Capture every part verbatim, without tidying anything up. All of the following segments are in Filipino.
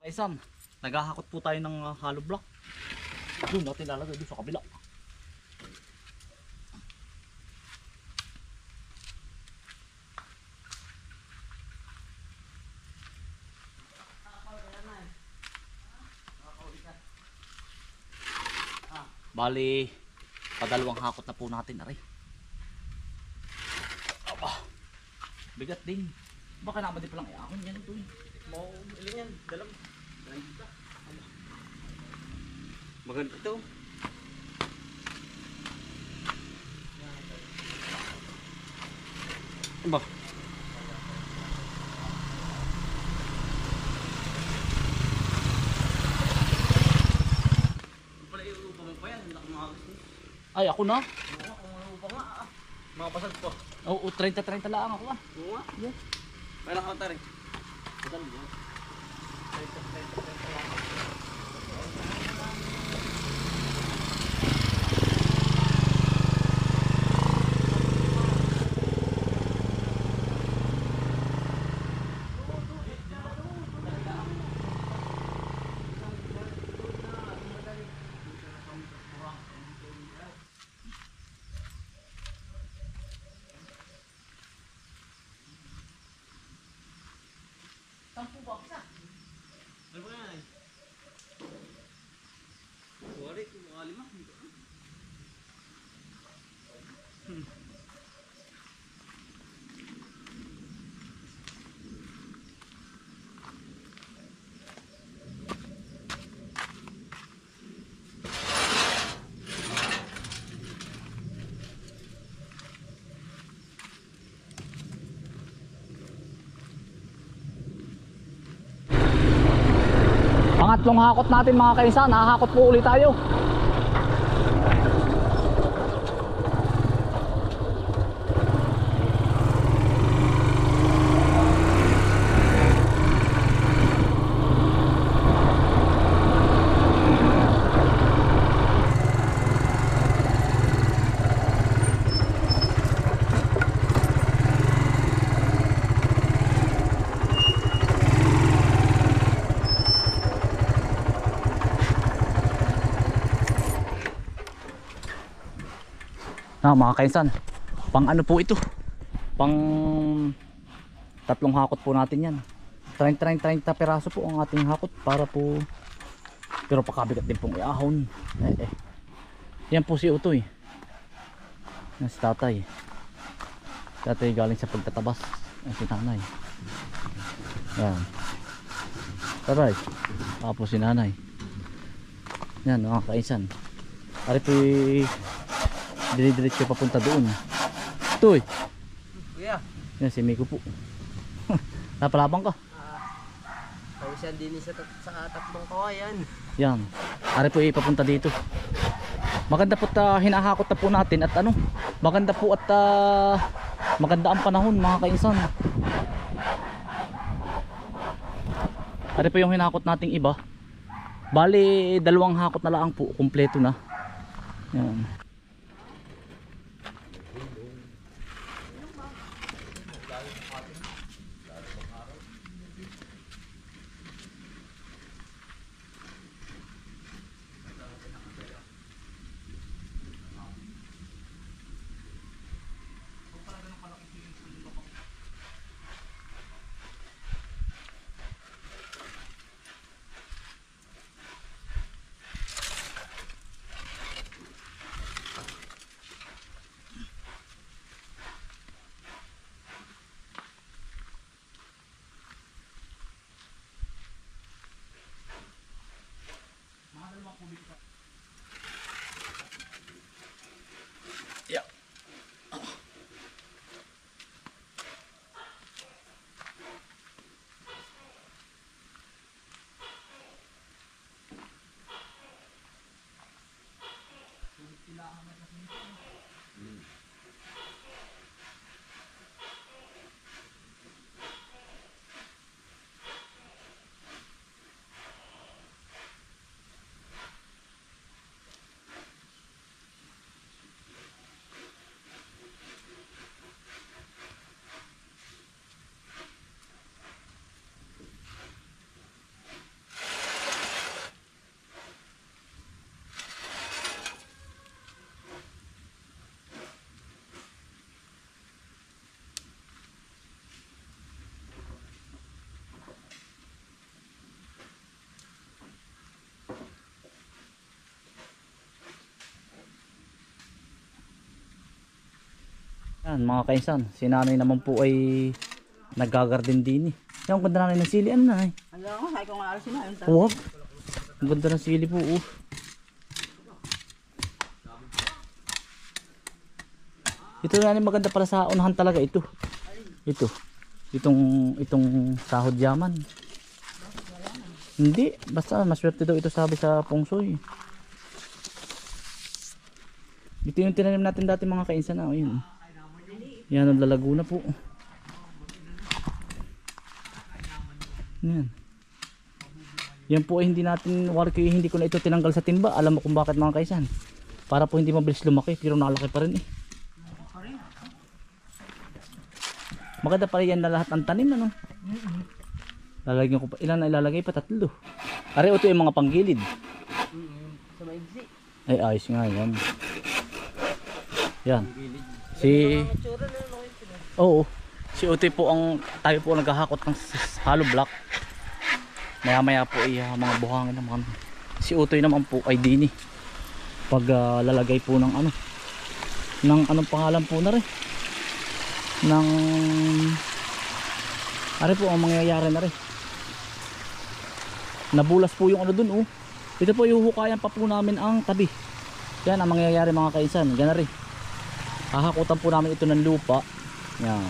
kaisan, naghahakot po tayo ng uh, hollow block. Doon natin lalagay doon sa kabila. Bali, padalawang hakot na po natin, aray. Aba, bigat din. Baka naman din palang iakon yan ito eh. Mau ilan yan? Dalam. Maganda ito. Ba? Pala iuupa mo pa yan. Hindi ako makakasya. Ay, ako na. Oo, kung iuupa nga. Ah. Makapasag po. Oo, thirty thirty lang ako ah. Oo nga. Yeah. Kailan ka tayo? Madal mo. Sampu ba isa? Ano ba yan? Wari, mga lima. Hmm. Pangatlong hakot natin mga kaisan, hahakot po ulit tayo. Ah, mga kaisan, pang ano po ito, pang tatlong hakot po natin yan. thirty thirty peraso po ang ating hakot para po, pero pakabigat din pong iahon. Eh, eh. Yan po si Utoy, yan si tatay. Tatay galing sa pagtatabas, yan si nanay. Yan taray, tapos si nanay. Yan mga kaisan, ari po dinidiretso papunta doon. Toy. Kuya. Yan si Miko po. Napalabang ka. Pawisan din sa, sa tatlong kawayan. Yan. Ari po ipapunta dito. Maganda po ta hinahakot na po natin at ano, maganda po at uh, maganda ang panahon mga kainsan. Ari po yung hinahakot nating iba. Bali dalawang hakot na lang po, kumpleto na. Yan. Yan, mga kainsan, si nanay naman po ay naggagarden din eh. Yan, ang ganda nanay ng sili. Ano nanay? Alam ko, sabi ko nga alas na yun. Huwag. Ang ganda ng sili po. Oh. Ito nanay maganda para sa unahan talaga ito. Ito. Itong, itong sahod yaman. Hindi. Basta maswerte daw ito sabi sa pungsoy. Ito yung tinanim natin dati mga kainsan na. Ayun. Yan ang lalago na po. Yan. Yan po ay hindi natin warki, hindi ko na ito tinanggal sa timba. Alam mo kung bakit mga kaisan. Para po hindi mabilis lumaki pero nalaki pa rin eh. Maganda pala yan na lahat ng tanim ano. Lalagyan ko pa. Ilan na ilalagay pa? Tatlo. Are ito yung mga panggilid. Sa maigsi. Ay ayos nga yan. Yan. Si Oo. Si Utoy po ang tayo po naghahakot ng hollow block. Maya maya po ay uh, mga buhangin naman. Si Utoy naman po ay dini. Pag uh, lalagay po ng ano ng anong pangalan po na rin. Ng ano po ang mangyayari na rin. Nabulas po yung ano dun oh. Ito po ihuhukayan pa po namin ang tabi. Yan ang mangyayari mga kaisan. Ganun rin. Hahakutan po namin ito ng lupa. Yan.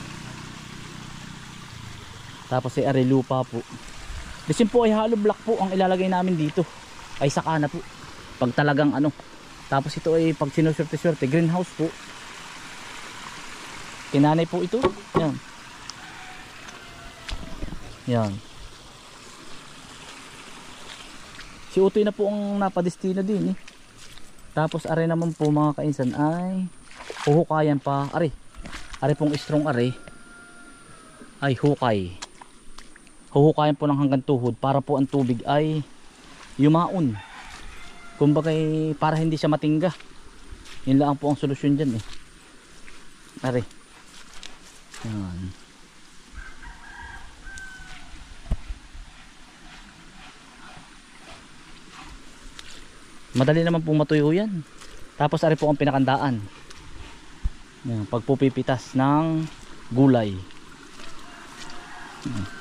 Tapos ay ari lupa po. Disin po ay hollow block po ang ilalagay namin dito. Ay saka na po. Pag talagang ano. Tapos ito ay pag sinuswerte-swerte. Greenhouse po. Kinanay po ito. Yan. Yan. Si Utoy na po ang napadestino din eh. Tapos ari naman po mga kainsan ay huhukayan pa. Ari. Ari pong strong ari. Ay hukay. Huhukayan po ng hanggang tuhod para po ang tubig ay yumaon. Kumbaga para hindi siya matingga. Yun lang po ang solusyon dyan eh. Ari. Yan. Madali naman pong matuyo yan. Tapos ari po ang pinakandaan. Yan, pagpupipitas ng gulay. Yan.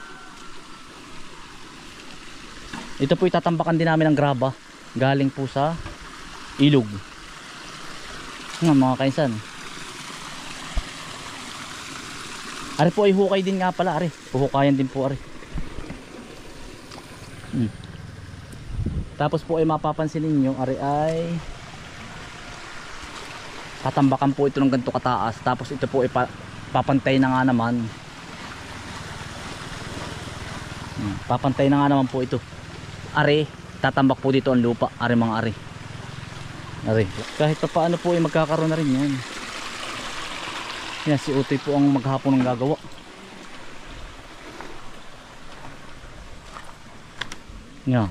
Ito po itatambakan din namin ng graba galing po sa ilog. Yan mga kainsan. Ari po ay hukay din nga pala ari. Huhukayan din po ari. Hmm. Tapos po ay mapapansin ninyo ari ay tatambakan po ito ng ganito kataas. Tapos ito po ay pa, papantay na nga naman. Hmm. Papantay na nga naman po ito. Ari, tatambak po dito ang lupa. Ari mga ari. Ari. Kahit pa paano po ay magkakaroon na rin yan. Yan si Utoy po ang maghapon ng gagawa. Yan.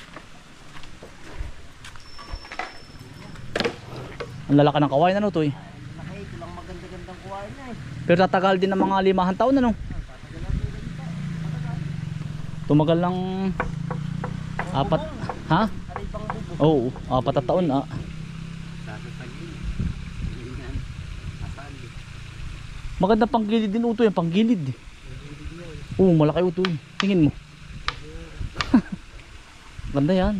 Ang lalaki ng kawain ano Utoy? Nakay, ito lang maganda-gandang kuwain na eh. Pero tatagal din ng mga limahan taon ano? Tumagal ng apat, ha? Ari pang bubo. Oo, apat na taon ah. Maganda pang gilid din Utoy, pang gilid. Oo, malaki Utoy. Tingin mo. Ganda yan.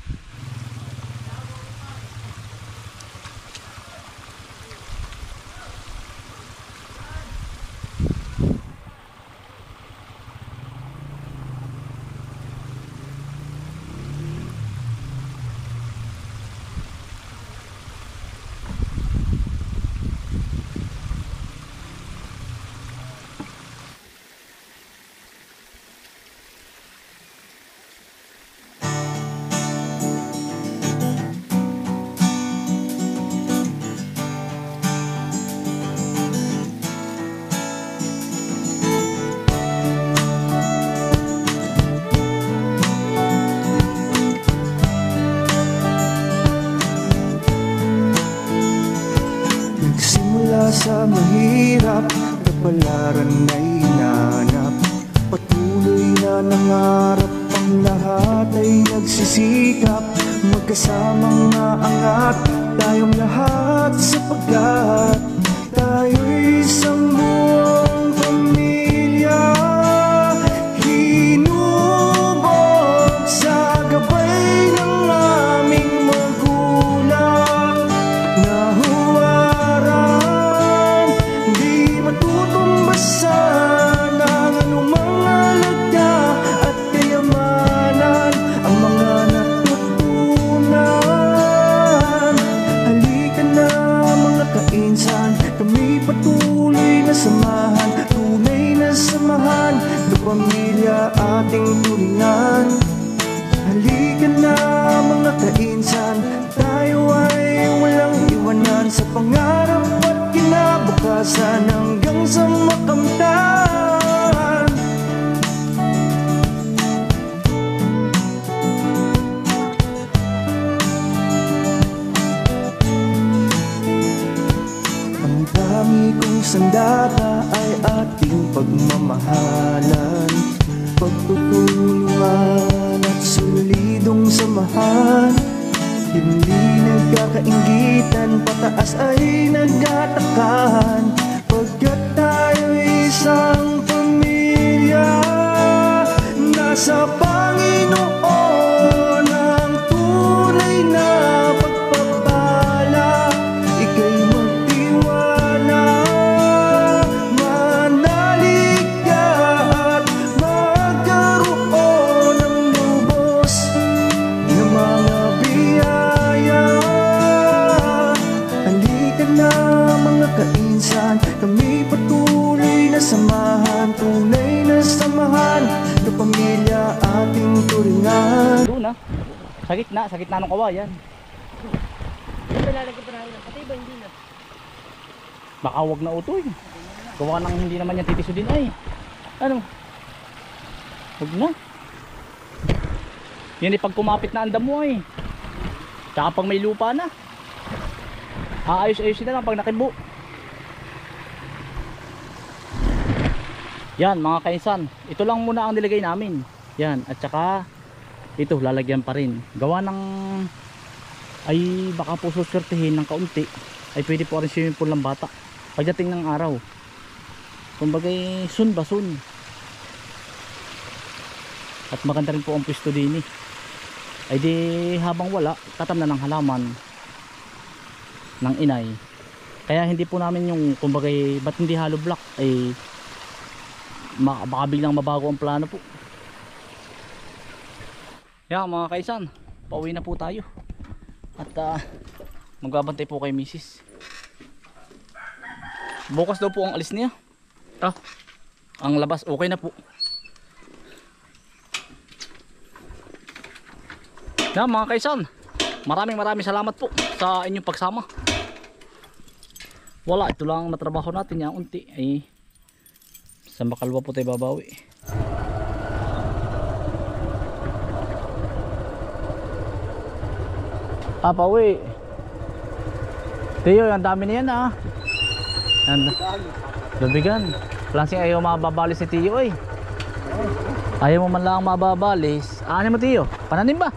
Sa mahirap, kapalaran na hinanap. Patuloy na nangarap, ang lahat ay nagsisikap. Magkasamang naangat, tayong lahat sapagkat tayo'y sandata ay ating pagmamahalan, pagtutulungan at solidong samahan. Hindi nagkakaingitan, pataas ay nagtatakahan, pagkat tayo'y isang pamilya. Nasa Panginoon ang tunay na pagpapala. Ika'y magtiwala, manalig ka at magkaroon ng lubos ng mga biyaya. Halika na mga kainsan, kami patuloy na samahan, tunay na samahan na pamilya ating turingan. Doon ah. Sa gitna, sa gitna ng kawayan. Yung nilalagay pa namin. Pati ba hindi na? Baka wag na utoy. Gawa nang hindi naman yan titiso din ay. Ano? Wag na. Yan eh pag kumapit na andam mo ay. Tsaka pag may lupa na. Aayos-ayos na lang pag nakibo. Yan mga kainsan, ito lang muna ang nilagay namin. Yan, at saka ito lalagyan pa rin. Gawa ng ay baka po suswertehin ng kaunti, ay pwede po rin swimming pool ng bata pagdating ng araw. Kumbaga sun ba sun. At maganda rin po ang pwesto din eh. Ay di habang wala, tatam na ng halaman ng inay. Kaya hindi po namin yung kumbaga ba't hindi hollow block ay baka biglang mabago ang plano po. Yan mga kaisan, pauwi na po tayo. At uh, magbabantay po kay misis. Bukas daw po ang alis niya. Ah, ang labas okay na po. Yan mga kaisan, maraming maraming salamat po sa inyong pagsama. Wala, ito lang natrabaho natin yan unti ay sa makalwa po tayo babawi. Papa uwi. Tiyo, ang dami na yan ah. Yan. Lubigan. Lansing ayaw mababalis si Tiyo eh. Ayaw mo man lang mababalis. Ano mo Tiyo? Pananim ba?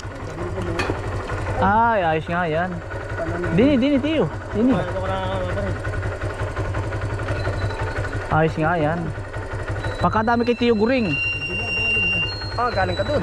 Ay, ayos nga yan. Dini, dini Tiyo. Dini. Ayos nga yan. Pagkadami kay Tiyo Guring. Ah, galing ka dun.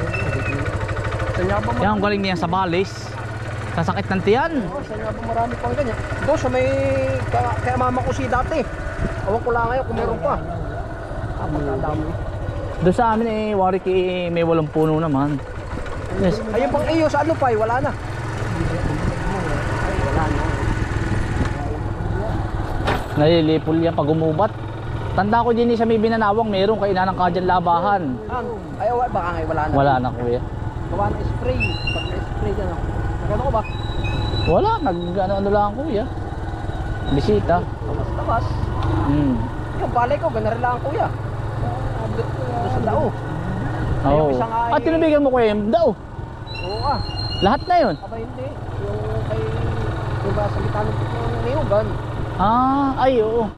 Yan ang galing niya sa balis. Sa sakit ng tiyan. Oh, sa nga ba marami pang ganyan. Doon sa may kaya, kaya mama ko si dati. Awan ko lang ngayon kung meron pa. Ah, pagkadami. Doon sa amin eh, wari ki may walong puno naman. Yes. Ayun pang iyo sa ano pa, eh, wala na. Ay, wala na. Nalilipol yan pag umubat. Tanda ko din sa may binanawang meron kay inanang ka dyan labahan. Ah, ay, ay, baka ngayon wala na. Wala na kuya. Gawa na spray. Pag na-spray ka na. Nagano ko ba? Wala, nag ano, ano lang kuya. Bisita. Labas-labas. Hmm. Yung balay ko, ganun rin lang kuya. Doon sa dao. Oo. isang ay- At tinabigan mo kuya yung daw. Oo ah. Lahat na yun. Aba hindi. Yung kay... Yung ba sa mitanong ng niyugan. Ah, ay oo.